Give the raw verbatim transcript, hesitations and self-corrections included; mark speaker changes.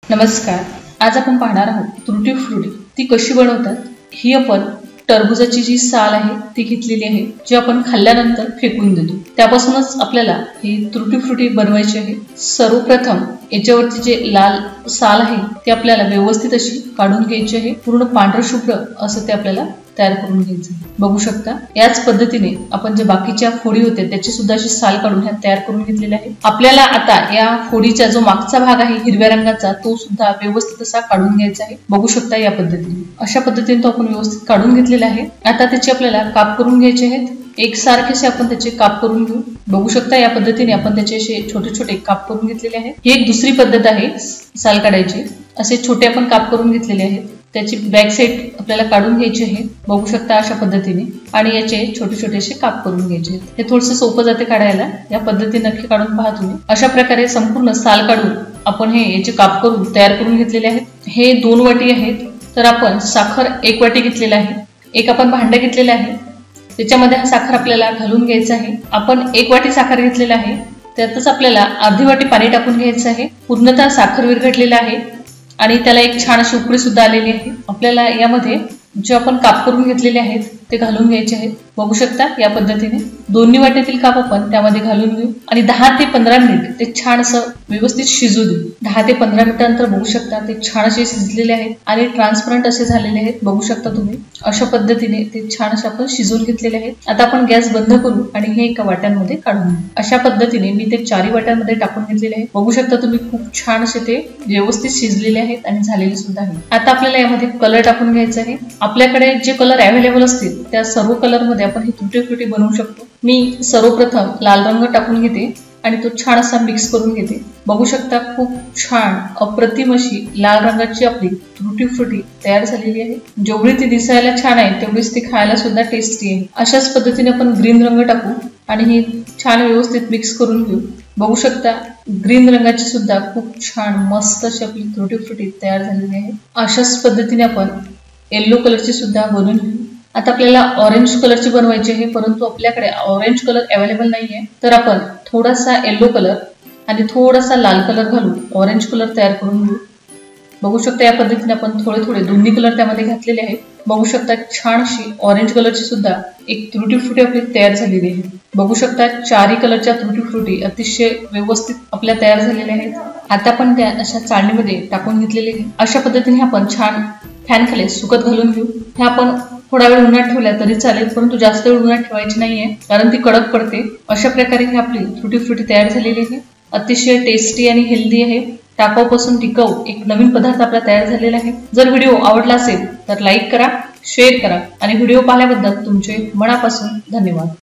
Speaker 1: नमस्कार. आज आपण पाहणार आहोत तुरटी फ्रुटी. ती कशी बनवतात. ही आपण टरबूजाची जी साल आहे ती घेतलेली आहे, जी आपण खाल्ल्यानंतर फेकून देतो. त्यापासूनच आपल्याला ही तुरटी फ्रुटी बनवायची आहे. सर्वप्रथम याच्यावरती जे लाल साल आहे ते आपल्याला व्यवस्थित अशी काढून घ्यायची आहे. पूर्ण पांढर शुभ्र असं ते आपल्याला तयार करून घ्यायचं. बघू शकता याच पद्धतीने आपण जे बाकीच्या फोडी होते त्याची सुद्धा अशी साल काढून ह्या तयार करून घेतलेल्या आहे. आपल्याला आता या फोडीचा जो मागचा भाग आहे हिरव्या रंगाचा तो सुद्धा व्यवस्थित असा काढून घ्यायचा आहे. बघू शकता या पद्धतीने अशा पद्धतीने तो आपण व्यवस्थित काढून घेतलेला आहे. आता त्याचे आपल्याला काप करून घ्यायचे आहेत. एक सारखेसे आपण त्याचे काप करून घेऊ. बघू शकता या पद्धतीने आपण त्याचे असे छोटे छोटे काप करून घेतलेले आहेत. ही एक दुसरी पद्धत आहे साल काढायची. असे छोटे आपण काप करून घेतलेले आहेत. त्याची बॅक साइड आपल्याला काढून घ्यायची आहे. बघू शकता अशा पद्धतीने आणि याचे छोटे छोटेसे काप करून घ्यायचे आहेत. हे थोडंसं सोपं जाते काढायला. या पद्धतीने नक्की काढून पहा तुम्ही. अशा प्रकारे संपूर्ण साल काढून आपण हे याचे काप करून तयार करून घेतलेले आहेत. हे दोन वाटी आहेत तर आपण साखर एक वाटी घेतलेला आहे. एक आपण भांडं घेतलेलं आहे त्याच्यामध्ये हा साखर आपल्याला घालून घ्यायचा आहे. आपण एक वाटी साखर घेतलेला आहे त्यातच आपल्याला अर्धी वाटी पाणी टाकून घ्यायचं आहे. पूर्णतः साखर विरघळलेला आहे आणि त्याला एक छान अशी उकळी सुद्धा आलेली आहे. आपल्याला यामध्ये जे आपण काप करून घेतलेले आहेत ते घालून घ्यायचे आहेत. बघू शकता या पद्धतीने दोन्ही वाट्यातील काप आपण त्यामध्ये घालून घेऊ आणि दहा ते पंधरा मिनिट ते छान असं व्यवस्थित शिजू देऊ. दहा ते पंधरा मिनिटांनंतर बघू शकता ते छान असे शिजलेले आहेत आणि ट्रान्सपरंट असे झालेले आहेत. बघू शकता तुम्ही अशा पद्धतीने ते छान असे आपण शिजवून घेतलेले आहेत. आता आपण गॅस बंद करू आणि हे एका वाट्यांमध्ये काढून घेऊ. अशा पद्धतीने मी ते चारही वाट्यांमध्ये टाकून घेतलेले आहे. बघू शकता तुम्ही खूप छान असे ते व्यवस्थित शिजलेले आहेत आणि झालेले सुद्धा आहे. आता आपल्याला यामध्ये कलर टाकून घ्यायचा आहे. आपल्याकडे जे कलर अवेलेबल असतील त्या सर्व कलर मध्ये आपण ही तुरटी फ्रुटी बनवू शकतो. मी सर्वप्रथम लाल रंग टाकून घेते आणि तो छान असा मिक्स करून घेते. बघू शकता खूप छान अप्रतिम अशी लाल रंगाची आपली तुरटी फ्रुटी तयार झालेली आहे. जेवढी ती दिसायला छान आहे तेवढीच ती खायला सुद्धा टेस्टी आहे. अशाच पद्धतीने आपण ग्रीन रंग टाकू आणि हे छान व्यवस्थित मिक्स करून घेऊ. बघू शकता ग्रीन रंगाची सुद्धा खूप छान मस्त अशी आपली तुरटी फ्रुटी तयार झालेली आहे. अशाच पद्धतीने आपण येल्लो कलरची सुद्धा बनवून घेऊ. आता आपल्याला ऑरेंज कलरची बनवायची आहे परंतु आपल्याकडे ऑरेंज कलर अवेलेबल नाहीये तर आपण थोडासा येल्लो कलर आणि थोडासा लाल कलर घालून ऑरेंज कलर तयार करून घेऊ. बघू शकता या पद्धतीने आपण थोडे थोडे दोन्ही कलर त्यामध्ये घातलेले आहेत. बघू शकता छान अशी ऑरेंज कलरची सुद्धा एक तुरटी फ्रुटी आपली तयार झालेली आहे. बघू शकता चारही कलरच्या तुरटी फ्रुटी अतिशय व्यवस्थित आपल्या तयार झालेल्या आहेत. आता आपण त्या अशा चाळणीमध्ये टाकून घेतलेले आहे. अशा पद्धतीने आपण छान फॅन खाली सुकत घालून घेऊ. हे आपण थोडा वेळ उन्हात ठेवल्या तरी चालेल परंतु जास्त वेळ उन्हात ठेवायची नाहीये कारण ती कडक पडते. अशा प्रकारे ही आपली तुरटी फ्रुटी तयार झालेली आहे. अतिशय टेस्टी आणि हेल्दी आहे. टाकाऊपासून टिकाऊ एक नवीन पदार्थ आपला तयार झालेला आहे. जर व्हिडिओ आवडला असेल तर लाईक करा, शेअर करा आणि व्हिडिओ पाहिल्याबद्दल तुमचे मनापासून धन्यवाद.